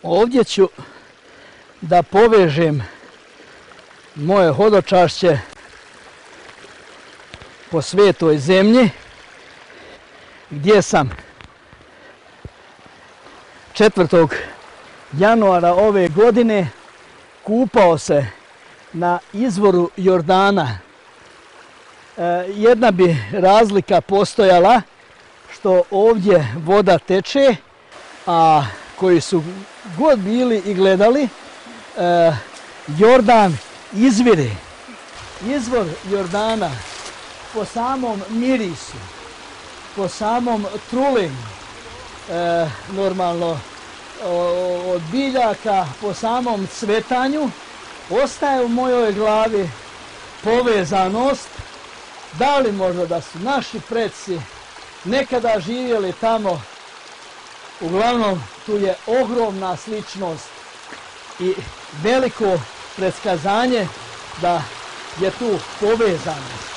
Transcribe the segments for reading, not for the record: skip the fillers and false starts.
Ovdje ću da povežem moje hodočašće po svetoj zemlji, gdje sam 4. januara ove godine kupao se na izvoru Jordana. Jedna bi razlika postojala što ovdje voda teče, a koji su god bili i gledali, Jordan izvire. Izvor Jordana po samom mirisu, po samom trulenju, normalno od biljaka, po samom cvetanju, ostaje u mojoj glavi povezanost. Da li možda da su naši preci nekada živjeli tamo? Uglavnom, tu je ogromna sličnost i veliko predskazanje da je tu povezanost.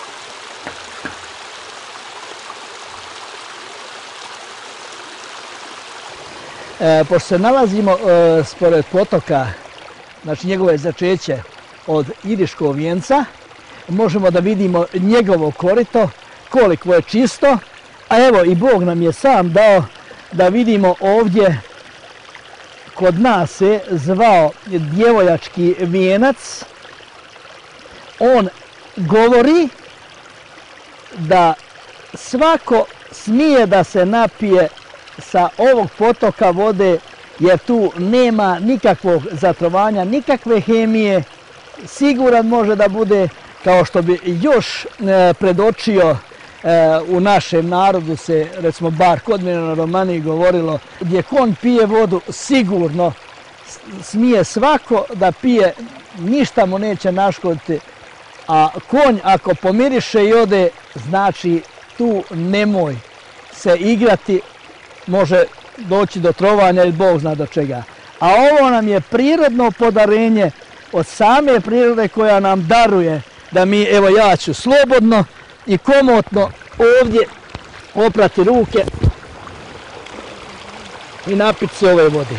Pošto se nalazimo spored potoka, znači njegove začeće od Iriškog vijenca, možemo da vidimo njegovo korito, koliko je čisto, a evo i Bog nam je sam dao da vidimo ovdje, kod nas se zvao djevojački vijenac. On govori da svako smije da se napije sa ovog potoka vode, jer tu nema nikakvog zatrovanja, nikakve hemije. Siguran može da bude, kao što bi još predočio u našem narodu se, recimo bar kod mene na Romaniji govorilo, gdje konj pije vodu, sigurno smije svako da pije, ništa mu neće naškoditi, a konj ako pomiriše i ode, znači tu nemoj se igrati, može doći do trovanja ili Bog zna do čega. A ovo nam je prirodno podarenje od same prirode koja nam daruje da mi, evo ja ću slobodno i komotno ovdje oprati ruke i napiti se ove vode.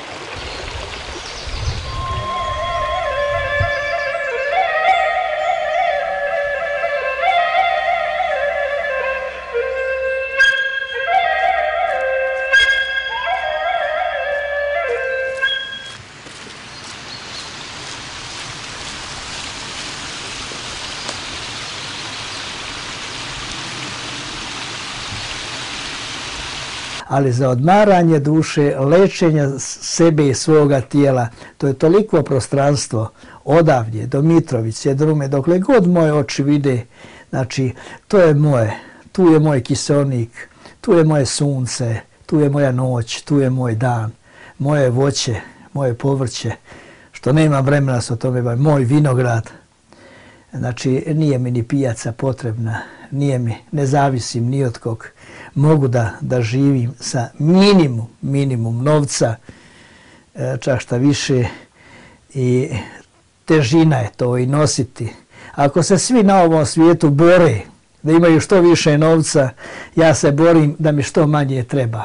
Ali za odmaranje duše, lečenja sebe i svoga tijela, to je toliko prostranstvo odavdje do Mitrovice, Drume, dokle god moje oči vide, znači to je moje, tu je moj kiseonik, tu je moje sunce, tu je moja noć, tu je moj dan, moje voće, moje povrće, što nema vremena se o tome baviti, moj vinograd. Znači nije mi ni pijaca potrebna, ne zavisim ni od kog. Mogu da živim sa minimum novca, čak šta više, i težina je to i nositi. Ako se svi na ovom svijetu bore da imaju što više novca, ja se borim da mi što manje treba.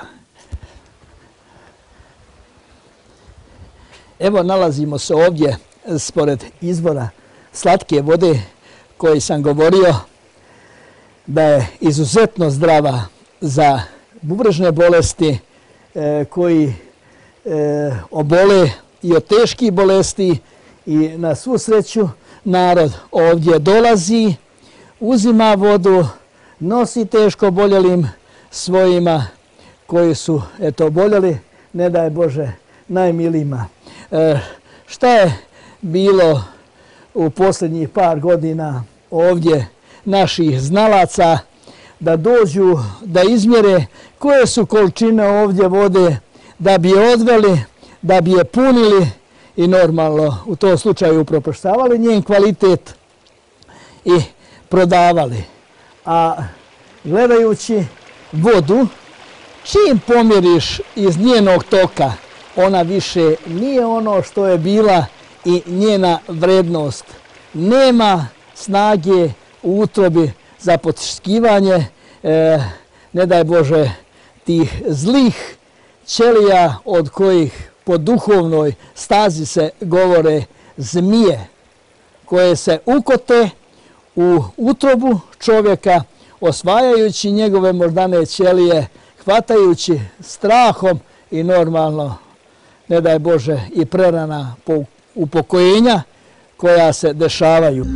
Evo nalazimo se ovdje spored izvora slatke vode koji sam govorio da je izuzetno zdrava za bubrežne bolesti, koji obole i od teških bolesti, i na svu sreću narod ovdje dolazi, uzima vodu, nosi teško boljelim svojima koji su oboljeli, ne daj Bože, najmilijima. Šta je bilo u posljednjih par godina ovdje naših znalaca da dođu, da izmjere koje su količine ovdje vode, da bi je odveli, da bi je punili i normalno u tom slučaju upropaštavali njen kvalitet i prodavali. A gledajući vodu, čim pomjeriš iz njenog toka, ona više nije ono što je bila i njena vrednost. Nema snage u utrobi za potiskivanje, ne daj Bože, tih zlih ćelija od kojih po duhovnoj stazi se govore zmije koje se ukote u utrobu čovjeka, osvajajući njegove moždane ćelije, hvatajući strahom i normalno, ne daj Bože, i prerana upokojenja koja se dešavaju.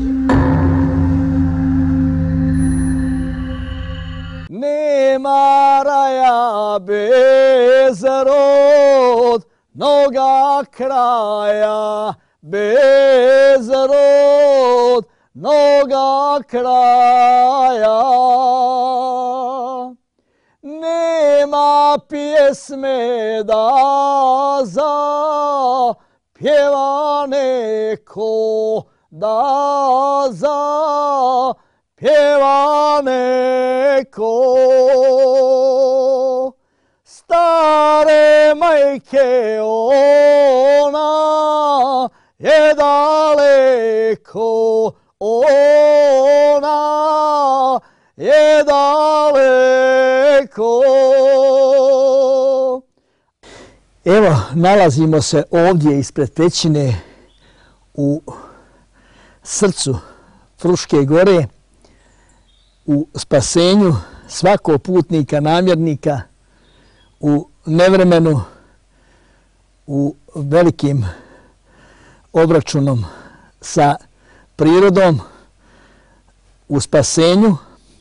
Nema raja bez rodnoga kraja, bez rodnoga kraja. Nema pjesme da zapjeva neko, da zapjeva neko. Stare majke ona je daleko, ona je daleko. Evo, nalazimo se ovdje ispred pećine u srcu Fruške gore, u spasenju svakog putnika, namjernika, u nevremenu, u velikim obračunom sa prirodom, u spasenju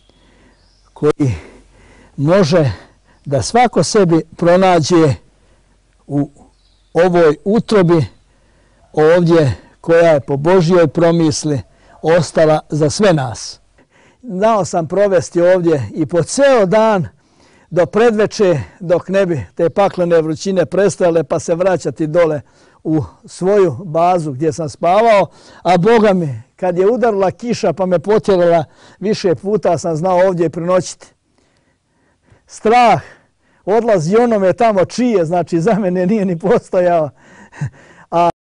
koji može da svako sebi pronađe u ovoj utrobi ovdje koja je po Božjoj promisli ostala za sve nas. Znao sam provesti ovdje i po ceo dan do predveče dok ne bi te paklene vrućine prestajale pa se vraćati dole u svoju bazu gdje sam spavao, a Boga mi, kad je udarila kiša pa me potjerala više puta sam znao ovdje prenoćiti. Strah odlazi onome tamo čije, znači za mene nije ni postojao. A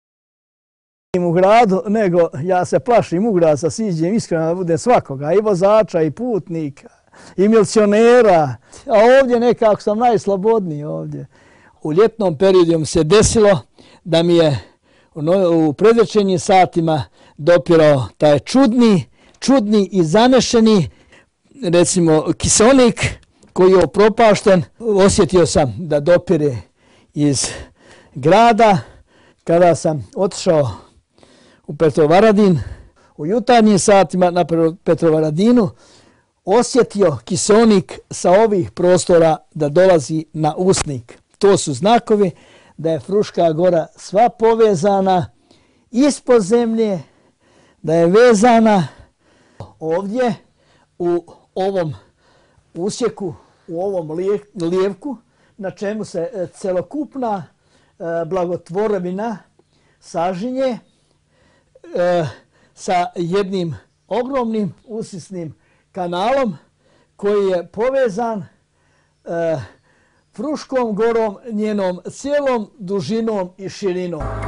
u gradu, nego ja se plašim u grad sa siđem, iskreno da budem svakoga, i vozača, i putnika, i milicionera. A ovdje nekako sam najslobodniji ovdje. U ljetnom periodu se desilo da mi je u predvečernjim satima dopirao taj čudni i zanešeni, recimo, kiseonik koji je opropašten. Osjetio sam da dopire iz grada. Kada sam otišao u Petrovaradin, u jutarnjim satima na Petrovaradinu, osjetio kiseonik sa ovih prostora da dolazi na usnik. To su znakovi da je Fruška gora sva povezana ispod zemlje, da je vezana ovdje u ovom usjeku, u ovom lijevku, na čemu se celokupna blagotvorevina sažinje sa jednim ogromnim usisnim kanalom koji je povezan Fruškom gorom, njenom cijelom dužinom i širinom.